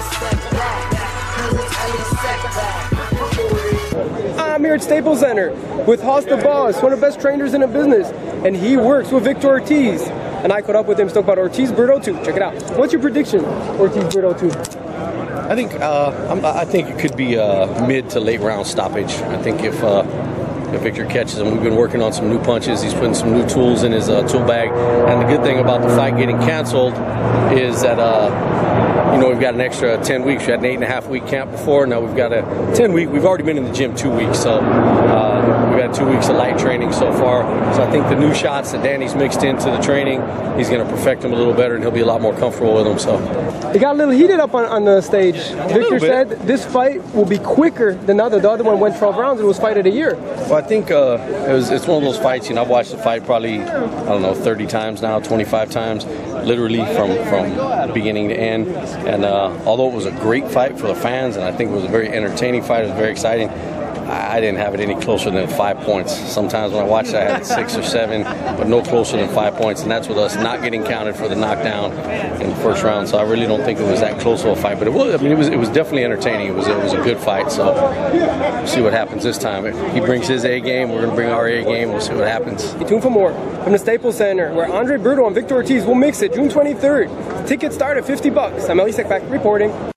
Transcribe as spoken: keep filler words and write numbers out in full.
I'm here at Staples Center with Hoss the Boss, one of the best trainers in the business, and he works with Victor Ortiz. And I caught up with him, spoke about Ortiz Brito two. Check it out. What's your prediction, Ortiz Brito two? I think uh, I'm, I think it could be a mid to late round stoppage. I think if uh, if Victor catches him, we've been working on some new punches. He's putting some new tools in his uh, tool bag. And the good thing about the fight getting canceled is that uh, you know we've got an extra ten weeks. We had an eight and a half week camp before. Now we've got a ten week. We've already been in the gym two weeks, so uh, we've had two weeks of light training so far. So I think the new shots that Danny's mixed into the training, he's going to perfect them a little better, and he'll be a lot more comfortable with them. So it got a little heated up on, on the stage. Victor said this fight will be quicker than the other. The other one went twelve rounds. It was fight of the year. Well, I think uh, it was. It's one of those fights. You know, I've watched the fight probably I don't know thirty times now, twenty-five times, literally from from beginning to end. And uh, although it was a great fight for the fans, and I think it was a very entertaining fight, it was very exciting. I didn't have it any closer than five points. Sometimes when I watched it, I had six or seven, but no closer than five points. And that's with us not getting counted for the knockdown in the first round. So I really don't think it was that close of a fight. But it was. I mean, it was. It was definitely entertaining. It was. It was a good fight. So we'll see what happens this time. If he brings his A game, we're going to bring our A game. We'll see what happens. Stay tuned for more from the Staples Center, where Andre Brito and Victor Ortiz will mix it June twenty-third. Tickets start at fifty bucks. I'm Elie Seckbach reporting.